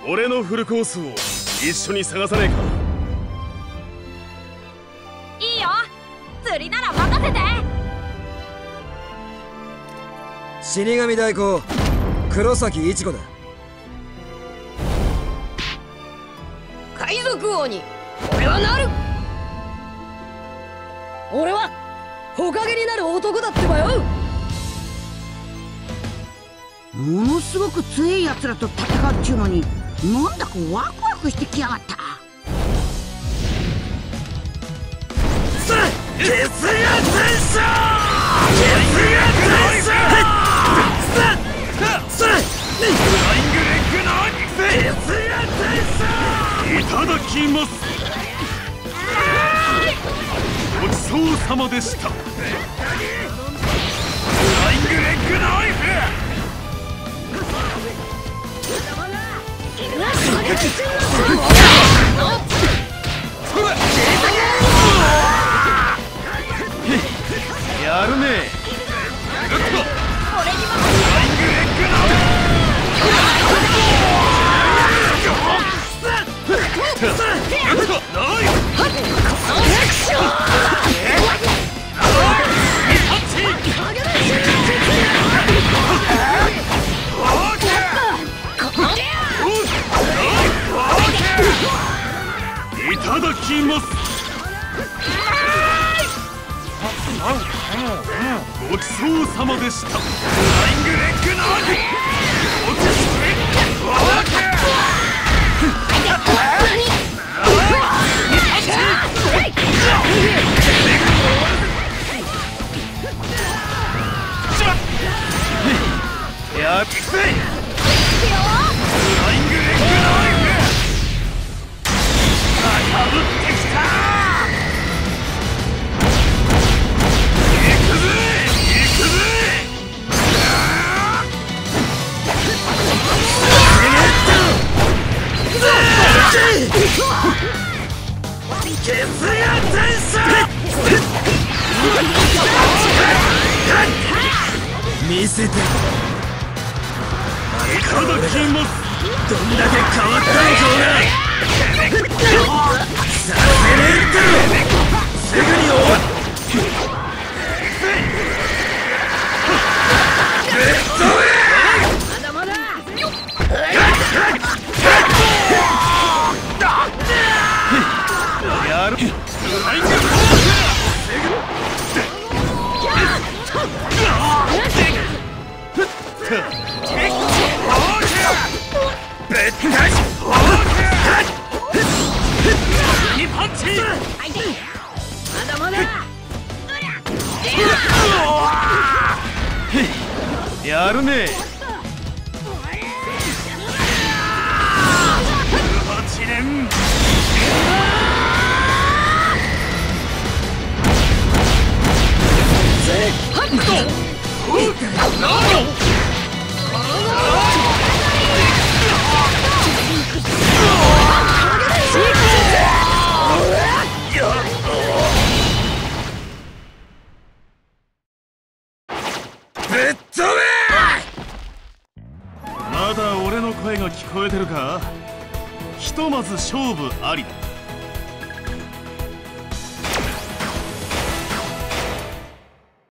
俺のフルコースを一緒に探さねえか。 いいよ、釣りなら任せて。 死神代行黒崎一護だ。 海賊王に俺はなる。俺はほかげになる男だってばよ。 ものすごく強いやつらと戦うっちゅうのに、なんだかワクワクしてきやがった。 それ血が転生、それフライングレッグの血が転生。いただきます。ごちそうさまでした。フライングレッグナイフ。やるね。いただきます。ごちそうさまでした。フライングレッグナイフ。やっべえ。フライングレッグナイフ。かぶってきた。行くぜ行くぜ。ケツが転生。見せて。いただきます。どんだけ変わったのかが。させねえってろ。すぐに終わっ。 まだまだ。 やる。 まだまだ。 やるね。18年。まだ俺の声が聞こえてるか。ひとまず勝負ありだ。